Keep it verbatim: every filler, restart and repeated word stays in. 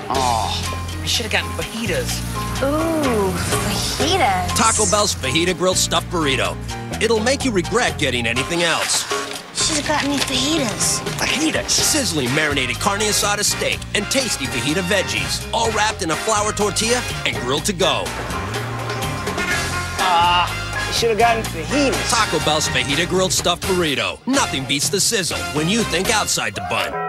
Oh, I should have gotten fajitas. Ooh, fajitas. Taco Bell's Fajita Grilled Stuffed Burrito. It'll make you regret getting anything else. Should've gotten me fajitas. Fajitas? Sizzling marinated carne asada steak and tasty fajita veggies, all wrapped in a flour tortilla and grilled to go. Ah, I should have gotten fajitas. Taco Bell's Fajita Grilled Stuffed Burrito. Nothing beats the sizzle when you think outside the bun.